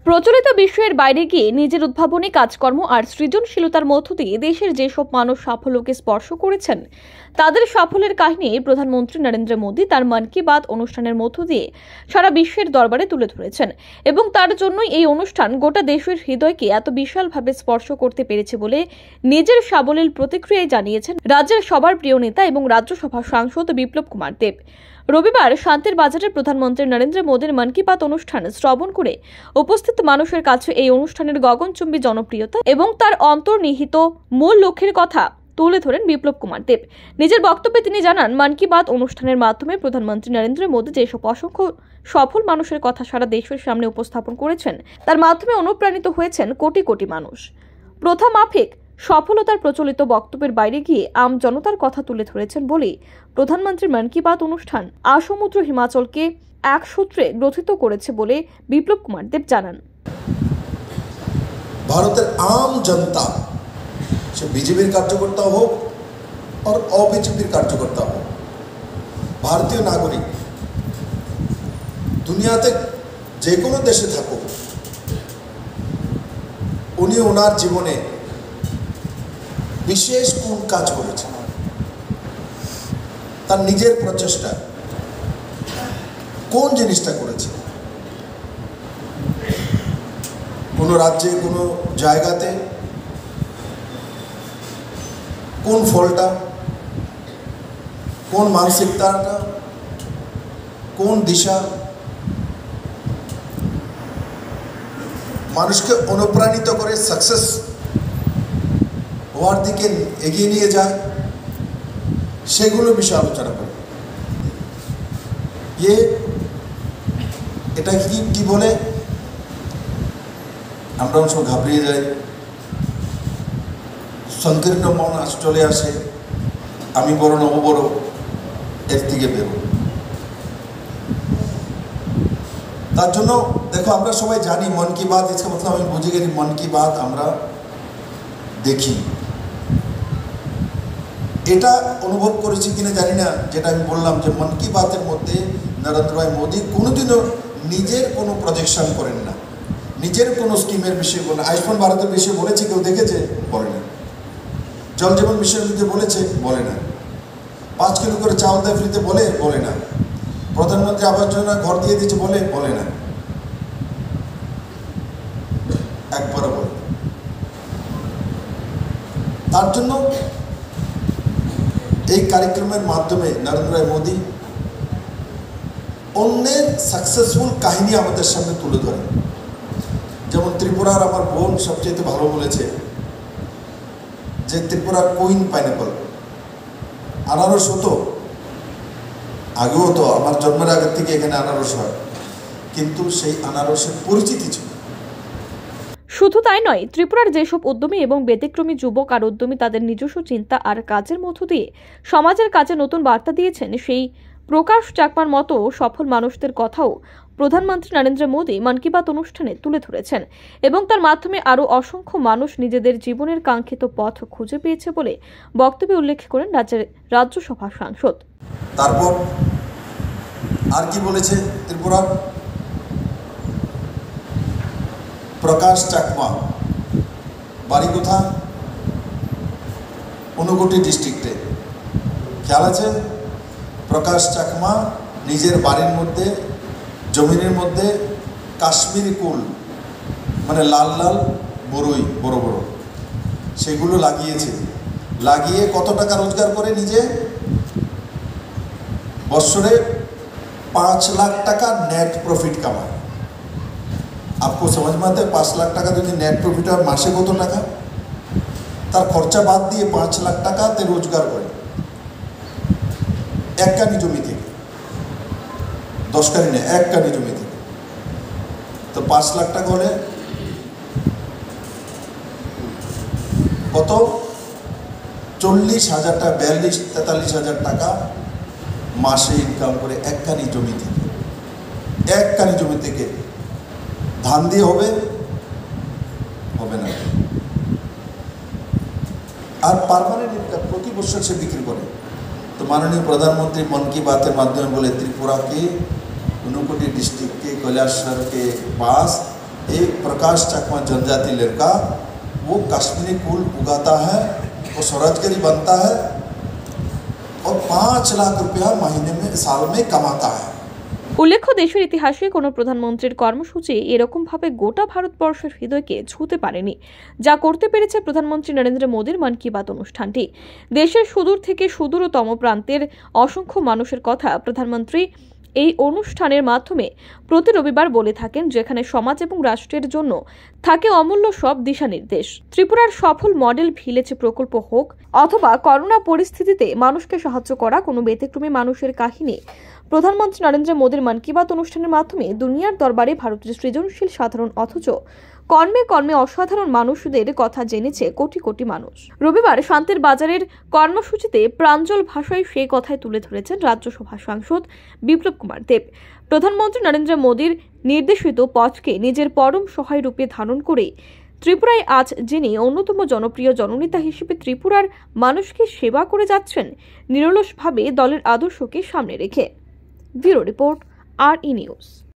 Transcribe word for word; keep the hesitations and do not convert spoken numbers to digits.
প্রচলিত বিষয়ের বাইরে গিয়ে নিজের উদ্ভাবনী কাজকর্ম আর সৃজনশীলতার মধ্য দিয়ে দেশের যেসব মানুষ সাফল্যকে স্পর্শ করেছেন তাদের সাফল্যের কাহিনী প্রধানমন্ত্রী নরেন্দ্র মোদী তার মন কি বাত অনুষ্ঠানের মধ্য দিয়ে সারা বিশ্বের দরবারে তুলে ধরেছেন এবং তার জন্যই এই অনুষ্ঠান গোটা দেশের হৃদয়কে এত বিশালভাবে স্পর্শ করতে পেরেছে বলে নিজের সাবলীল প্রতিক্রিয়ায় জানিয়েছেন রাজ্যের সবার প্রিয় নেতা এবং রাজ্যসভা সাংসদ বিপ্লব কুমার দেব। রবিবার শান্তির বাজারে প্রধানমন্ত্রী নরেন্দ্র মোদীর মন কি বাত অনুষ্ঠান শ্রবণ করে উপস্থিত মানুষের কাছে এই অনুষ্ঠানের গগনচুম্বী জনপ্রিয়তা এবং তার অন্তর্নিহিত মূল লক্ষ্যের কথা তুলে ধরেন বিপ্লব কুমার দেব। নিজের বক্তব্যে তিনি জানান, মন কি বাত অনুষ্ঠানের মাধ্যমে প্রধানমন্ত্রী নরেন্দ্র মোদী যেসব অসংখ্য সফল মানুষের কথা সারা দেশের সামনে উপস্থাপন করেছেন তার মাধ্যমে অনুপ্রাণিত হয়েছেন কোটি কোটি মানুষ। প্রথা মাফিক সফলতার প্রচলিত বক্তব্যের বাইরে গিয়ে আম জনতার কথা তুলে ধরেছেন বলে প্রধানমন্ত্রীর মন কি বাত অনুষ্ঠান আসমুদ্র হিমাচলকে এক সূত্রে গ্রথিত করেছে বলে বিপ্লব কুমার দেব জানান। ভারতের আম জনতা সে বিজেপির কার্যকর্তা হোক আর অবিজেপির কার্যকর্তা হোক, ভারতীয় নাগরিক দুনিয়াতে যে কোনো দেশে থাকুক, উনি ওনার জীবনে বিশেষ কোন কাজ করেছেন, তার নিজের প্রচেষ্টা কোন জিনিসটা করেছে, কোনো রাজ্যে কোনো জায়গাতে কোন ফলটা, কোন মানসিকতাটা, কোন দিশা মানুষকে অনুপ্রাণিত করে সাকসেস হওয়ার দিকে এগিয়ে নিয়ে যায়, সেগুলো বিষয়ে আলোচনা করে। ইয়ে এটা কি কি বলে আমরা সব ঘাবড়িয়ে যাই, সংকীর্ণ মন আজ চলে আসে, আমি বড় নব বড় এর থেকে বেরো। তার জন্য দেখো, আমরা সবাই জানি মন কি বাত इसका मतलब আমি বুঝে গেছি মন কি বাত আমরা দেখি। এটা অনুভব করেছি কিনা জানি না, যেটা আমি বললাম যে মন কি বাতের মধ্যে নরেন্দ্র ভাই মোদী কোনোদিনও নিজের কোনো প্রজেকশন করেন না, নিজের কোনো স্কিমের বিষয়ে বলে। আয়ুষ্মান ভারতের বিষয়ে বলেছে, কেউ দেখেছে? বলে না। জল জীবন মিশনের বিরুদ্ধে বলেছে? বলে না। পাঁচ কিলো করে চাউল দেয় ফ্রিতে? বলে বলে না। প্রধানমন্ত্রী আবাস যোজনা ঘর দিয়ে দিচ্ছে? বলে বলে না, একবারও বলে। তার জন্য এই কার্যক্রমের মাধ্যমে নরেন্দ্র ভাই মোদী অন্যের সাকসেসফুল কাহিনী আমাদের সামনে তুলে ধরে। যেমন ত্রিপুরার আমার বোন সবচেয়ে ভালো বলেছে যে ত্রিপুরার কুইন পাইনাপল আনারস হতো, আগেও তো আমার জন্মের আগের থেকে এখানে আনারস হয়, কিন্তু সেই আনারসের পরিচিতি ছিল। শুধু তাই নয়, ত্রিপুরার যেসব উদ্যমী এবং ব্যতিক্রমী যুবক আর উদ্যমী তাদের নিজস্ব চিন্তা আর কাজের মধ্য দিয়ে সমাজের কাজে নতুন বার্তা দিয়েছেন, সেই প্রকাশ চাকমার মতো সফল মানুষদের কথাও প্রধানমন্ত্রী নরেন্দ্র মোদী মন কি বাত অনুষ্ঠানে তুলে ধরেছেন এবং তার মাধ্যমে আরও অসংখ্য মানুষ নিজেদের জীবনের কাঙ্ক্ষিত পথ খুঁজে পেয়েছে বলে বক্তব্যে উল্লেখ করেন রাজ্যের রাজ্যসভা সাংসদ। তারপর আর কি বলেছে ত্রিপুরা? প্রকাশ চাকমা বাড়ি কোথা? ঊনকোটি ডিস্ট্রিক্টে। খেয়াল আছে? প্রকাশ চাকমা নিজের বাড়ির মধ্যে জমিনের মধ্যে কাশ্মীরি কুল মানে লাল লাল বড়ই বড় বড় সেগুলো লাগিয়েছে। লাগিয়ে কত টাকা রোজগার করে নিজে? বছরে পাঁচ লাখ টাকা নেট প্রফিট কামায়। आपको समझ में आता है? पाँच लाख টাকা যদি নেট প্রফিট হয়, মাসে কত টাকা? তার খরচা বাদ দিয়ে পাঁচ লাখ টাকা তে রোজগার করে এক কানি জমি থেকে, দশ কানি না, এক কানি জমি থেকে। তো পাঁচ লাখ টাকা হলে কত? চল্লিশ হাজার টাকা, বিয়াল্লিশ তেতাল্লিশ হাজার টাকা মাসে ইনকাম করে এক কানি জমি থেকে। এক কানি জমি থেকে ধান দিয়ে হবে হবে না, আর পার্মানেন্ট ইনকাম প্রতি বছর সে বিক্রি করে। তো মাননীয় প্রধানমন্ত্রী মন কি বাতের মাধ্যমে বলে त्रिपुरा के ঊনকোটি डिस्ट्रिक्ट के कैलाशहर के पास एक प्रकाश चकमा जनजाति लड़का वो कश्मीरी फूल उगाता है, वो स्वरोजगारी बनता है और पाँच लाख रुपया महीने में साल में कमाता है। উল্লেখ্য, দেশের ইতিহাসে কোনো প্রধানমন্ত্রীর কর্মসূচি এরকম ভাবে গোটা ভারতবর্ষের হৃদয়কে ছুঁতে পারেনি, যা করতে পেরেছে প্রধানমন্ত্রী নরেন্দ্র মোদীর মন কি বাত অনুষ্ঠানটি। দেশের সুদূর থেকে সুদূরতম প্রান্তের অসংখ্য মানুষের কথা প্রধানমন্ত্রী এই অনুষ্ঠানের মাধ্যমে প্রতি রবিবার বলে থাকেন, যেখানে সমাজ এবং রাষ্ট্রের জন্য থাকে অমূল্য সব দিশানির্দেশ। ত্রিপুরার সফল মডেল ভিলেজ প্রকল্প হোক অথবা করোনা পরিস্থিতিতে মানুষকে সাহায্য করা কোনো ব্যতিক্রমী মানুষের কাহিনী, প্রধানমন্ত্রী নরেন্দ্র মোদীর মন কি বাত অনুষ্ঠানের মাধ্যমে দুনিয়ার দরবারে ভারতের সৃজনশীল সাধারণ অথচ কর্মে কর্মে অসাধারণ মানুষদের কথা জেনেছে কোটি কোটি মানুষ। রবিবার শান্তির বাজারের কর্মসূচিতে প্রাঞ্জল ভাষায় সেই কথাই তুলে ধরেছেন রাজ্যসভা সাংসদ বিপ্লব কুমার দেব। প্রধানমন্ত্রী নরেন্দ্র মোদীর নির্দেশিত পথকে নিজের পরম সহায় রূপে ধারণ করে ত্রিপুরায় আজ যিনি অন্যতম জনপ্রিয় জননেতা হিসেবে ত্রিপুরার মানুষকে সেবা করে যাচ্ছেন, নিরলসভাবে দলের আদর্শকে সামনে রেখে। ব্যুরো রিপোর্ট, আর ই নিউজ।